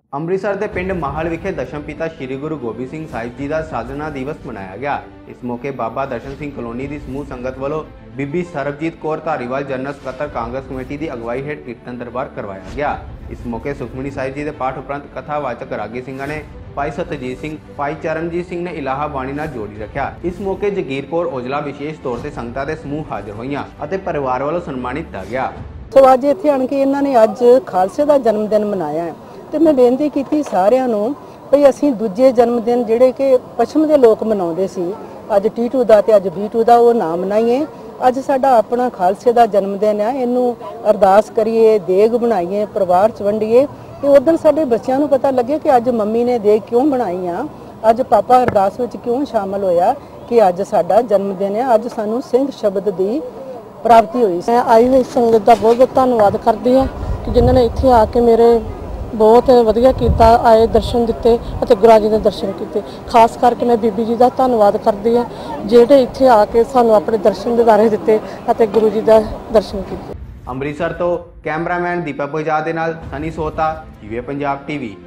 ਅੰਮ੍ਰਿਤਸਰ ਦੇ ਪਿੰਡ ਮਾਹਲ ਵਿਖੇ ਦਸ਼ਮ ਪਿਤਾ ਸ਼੍ਰੀ ਗੁਰੂ ਗੋਬਿੰਦ ਸਿੰਘ ਸਾਹਿਬ ਜੀ ਦਾ ਸਾਜਨਾ ਦਿਵਸ ਮਨਾਇਆ ਗਿਆ। ਇਸ ਮੌਕੇ ਬਾਬਾ ਦਰਸ਼ਨ ਸਿੰਘ ਕਲੋਨੀ ਦੀ ਸਮੂਹ ਸੰਗਤ ਵੱਲੋਂ ਬੀਬੀ ਸਰਬਜੀਤ ਕੌਰ ਧਾਰੀਵਾਲ ਜਨਰਲ ਸਕੱਤਰ ਕਾਂਗਰਸ ਕਮੇਟੀ ਦੀ ਅਗਵਾਈ ਹੇਠ ਕੀਰਤਨ ਦਰਬਾਰ ਕਰਵਾਇਆ ਗਿਆ। ਇਸ ਮੌਕੇ ਸੁਖਮਨੀ ਸਾਹਿਬ ਜੀ ਦੇ ਪਾਠ ਉਪਰੰਤ ਕਥਾਵਾਚਕ ਰਾਗੀ ਸਿੰਘਾਂ ਨੇ ਭਾਈ ਸਤਜੀਤ ਸਿੰਘ, ਭਾਈ ਚਰਨਜੀਤ ਸਿੰਘ ਨੇ ਇਲਾਹਾ ਬਾਣੀ ਨਾਲ ਜੋੜੀ ਰੱਖਿਆ। ਇਸ ਮੌਕੇ ਜਗੀਰ ਕੌਰ ਔਜਲਾ ਵਿਸ਼ੇਸ਼ ਤੌਰ ਤੇ ਸੰਗਤਾਂ ਦੇ ਸਮੂਹ ਹਾਜ਼ਰ ਹੋਈਆਂ ਅਤੇ ਪਰਿਵਾਰ ਵੱਲੋਂ ਸਨਮਾਨਿਤ ਕੀਤਾ ਗਿਆ। ਸੋ ਅੱਜ ਇੱਥੇ ਆਣ ਕੇ ਇਹਨਾਂ ਨੇ ਅੱਜ ਖਾਲਸੇ ਦਾ ਜਨਮ ਦਿਨ ਮਨਾਇਆ ਹੈ ਤੇ ਮੈਂ ਬੇਨਤੀ ਕੀਤੀ ਸਾਰਿਆਂ ਨੂੰ ਭਈ ਅਸੀਂ ਦੂਜੇ ਜਨਮ ਦਿਨ ਜਿਹੜੇ ਕਿ ਪੱਛਮ ਦੇ ਲੋਕ ਮਨਾਉਂਦੇ ਸੀ, ਅੱਜ T2 ਦਾ ਤੇ ਅੱਜ B2 ਦਾ, ਉਹ ਨਾ ਮਨਾਈਏ। ਅੱਜ ਸਾਡਾ ਆਪਣਾ ਖਾਲਸੇ ਦਾ ਜਨਮ ਦਿਨ ਹੈ, ਇਹਨੂੰ ਅਰਦਾਸ ਕਰੀਏ, ਦੇਗ ਬਣਾਈਏ, ਪਰਿਵਾਰ ਚ ਵੰਡੀਏ ਤੇ ਉਦੋਂ ਸਾਡੇ ਬੱਚਿਆਂ ਨੂੰ ਪਤਾ ਲੱਗੇ ਕਿ ਅੱਜ ਮੰਮੀ ਨੇ ਦੇਗ ਕਿਉਂ ਬਣਾਈ ਆ, ਅੱਜ ਪਾਪਾ ਅਰਦਾਸ ਵਿੱਚ ਕਿਉਂ ਸ਼ਾਮਲ ਹੋਇਆ ਕਿ ਅੱਜ ਸਾਡਾ ਜਨਮ ਦਿਨ ਹੈ, ਅੱਜ ਸਾਨੂੰ ਸਿੰਘ ਸ਼ਬਦ ਦੀ ਪ੍ਰਾਪਤੀ ਹੋਈ। ਮੈਂ ਆਈ ਹੋਈ ਸੰਗਤ ਦਾ ਬਹੁਤ ਬਹੁਤ ਧੰਨਵਾਦ ਕਰਦੀ ਹਾਂ ਕਿ ਜਿਨ੍ਹਾਂ ਨੇ ਇੱਥੇ ਆ ਕੇ ਮੇਰੇ ਬਹੁਤ ਵਧੀਆ ਕੀਤਾ, ਆਏ ਦਰਸ਼ਨ ਦਿੱਤੇ ਅਤੇ ਗੁਰੂ ਜੀ ਦੇ ਦਰਸ਼ਨ ਕੀਤੇ। ਖਾਸ ਕਰਕੇ ਮੈਂ ਬੀਬੀ ਜੀ ਦਾ ਧੰਨਵਾਦ ਕਰਦੀ ਹਾਂ ਜਿਹੜੇ ਇੱਥੇ ਆ ਕੇ ਸਾਨੂੰ ਆਪਣੇ ਦਰਸ਼ਨ ਦਿਦਾਰੇ ਦਿੱਤੇ ਅਤੇ ਗੁਰੂ ਜੀ ਦਾ ਦਰਸ਼ਨ ਕੀਤੇ। ਅੰਮ੍ਰਿਤਸਰ ਤੋਂ ਕੈਮਰਾਮੈਨ ਦੀਪਕ ਬਜਾਜ ਦੇ ਨਾਲ ਸਨੀ ਸੋਤਾ, ਜੀਵੇ ਪੰਜਾਬ TV।